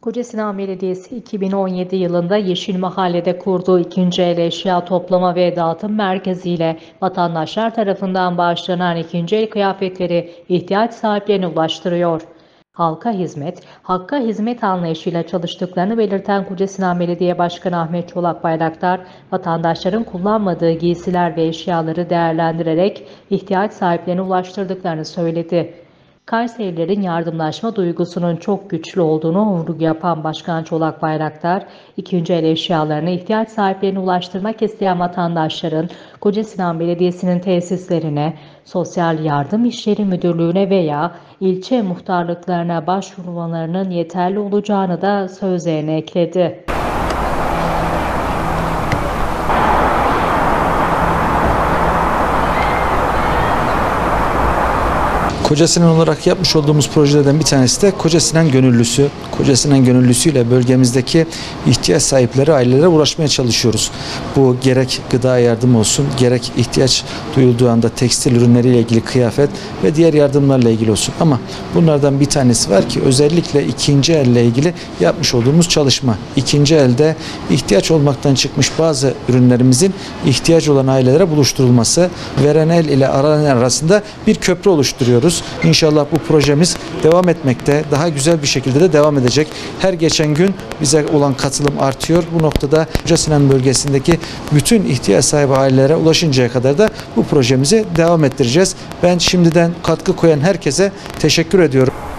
Kocasinan Belediyesi 2017 yılında Yeşil Mahalle'de kurduğu ikinci el eşya toplama ve dağıtım merkeziyle vatandaşlar tarafından bağışlanan ikinci el kıyafetleri ihtiyaç sahiplerine ulaştırıyor. Halka hizmet, hakka hizmet anlayışıyla çalıştıklarını belirten Kocasinan Belediye Başkanı Ahmet Çolak Bayraktar, vatandaşların kullanmadığı giysiler ve eşyaları değerlendirerek ihtiyaç sahiplerine ulaştırdıklarını söyledi. Kayserilerin yardımlaşma duygusunun çok güçlü olduğunu vurgu yapan Başkan Çolak Bayraktar, ikinci el eşyalarını ihtiyaç sahiplerine ulaştırmak isteyen vatandaşların Kocasinan Belediyesi'nin tesislerine, Sosyal Yardım İşleri Müdürlüğü'ne veya ilçe muhtarlıklarına başvurmalarının yeterli olacağını da sözlerine ekledi. Kocasinan olarak yapmış olduğumuz projelerden bir tanesi de Kocasinan Gönüllüsü. Kocasinan Gönüllüsüyle bölgemizdeki ihtiyaç sahipleri, ailelere ulaşmaya çalışıyoruz. Bu gerek gıda yardımı olsun, gerek ihtiyaç duyulduğu anda tekstil ürünleriyle ilgili kıyafet ve diğer yardımlarla ilgili olsun. Ama bunlardan bir tanesi var ki özellikle ikinci elle ilgili yapmış olduğumuz çalışma. İkinci elde ihtiyaç olmaktan çıkmış bazı ürünlerimizin ihtiyacı olan ailelere buluşturulması, veren el ile aranan el arasında bir köprü oluşturuyoruz. İnşallah bu projemiz devam etmekte, daha güzel bir şekilde de devam edecek. Her geçen gün bize olan katılım artıyor. Bu noktada Kocasinan bölgesindeki bütün ihtiyaç sahibi ailelere ulaşıncaya kadar da bu projemizi devam ettireceğiz. Ben şimdiden katkı koyan herkese teşekkür ediyorum.